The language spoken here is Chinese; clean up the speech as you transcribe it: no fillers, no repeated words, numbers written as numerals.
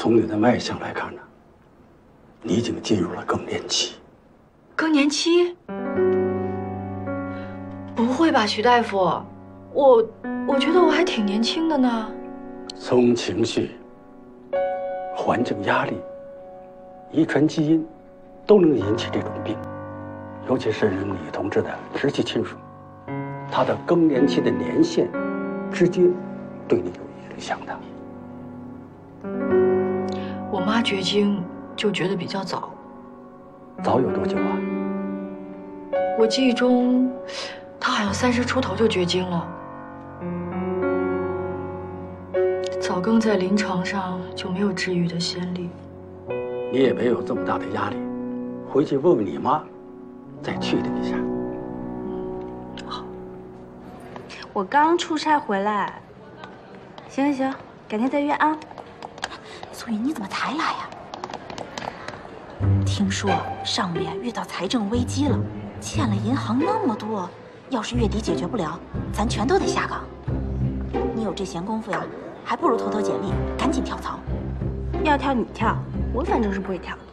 从你的脉象来看呢，你已经进入了更年期。 更年期？不会吧，徐大夫，我觉得我还挺年轻的呢。 从情绪、环境压力、遗传基因，都能引起这种病。尤其是女同志的直系亲属，她的更年期的年限，直接对你有影响的。 我妈绝经就觉得比较早。 早有多久啊？ 我记忆中，她好像30出头就绝经了。早更在临床上就没有治愈的先例。 你也没有这么大的压力，回去问问你妈，再确定一下。 好。 我刚出差回来。行，改天再约啊。 素云，你怎么才来呀？听说上面遇到财政危机了，欠了银行那么多，要是月底解决不了，咱全都得下岗。你有这闲工夫呀，还不如投简历，赶紧跳槽。 要跳你跳，我反正是不会跳。